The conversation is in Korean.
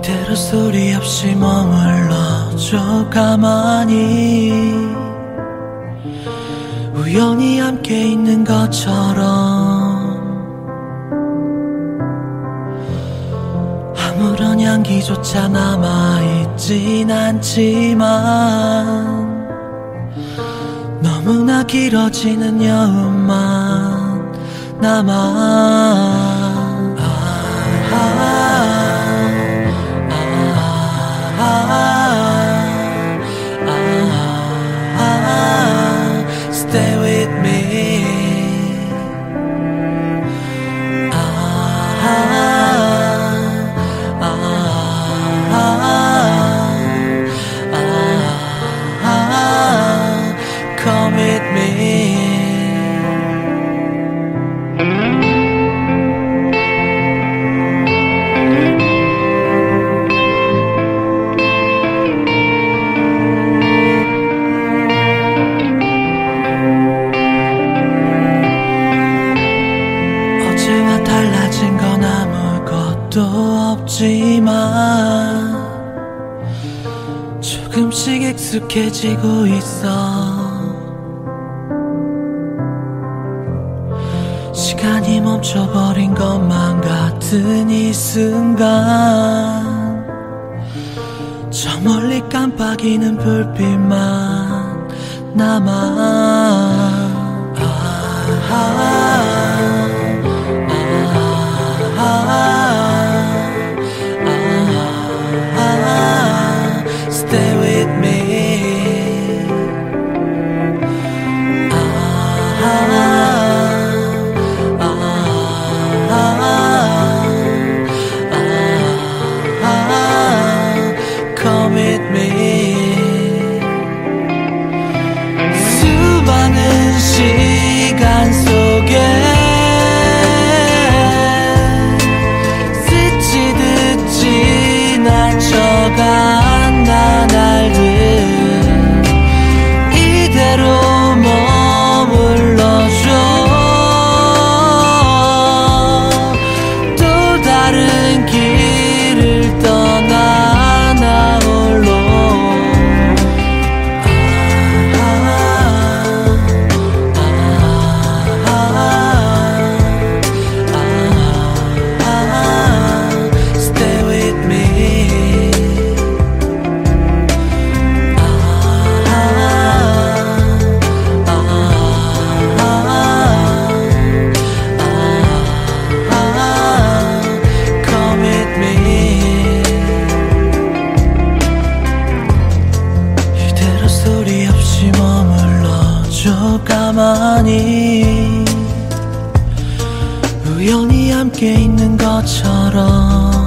이대로 소리 없이 머물러줘 가만히 우연히 함께 있는 것처럼 아무런 향기조차 남아있진 않지만 너무나 길어지는 여운만 남아 Stay with me. Come with me. 달라진 건 아무것도 없지만 조금씩 익숙해지고 있어. 시간이 멈춰버린 것만 같은 이 순간 저 멀리 깜빡이는 불빛만 남아. Stay with me. Come with me. 수많은 시간 속에 스치듯 지나쳐간 나날들 이대로 머물러줘. 또 다른 길을 떠나 나 홀로. Stay with me. Come with me. 이대로 소리 없이 머물러줘 가만히 우연히 함께 있는 것처럼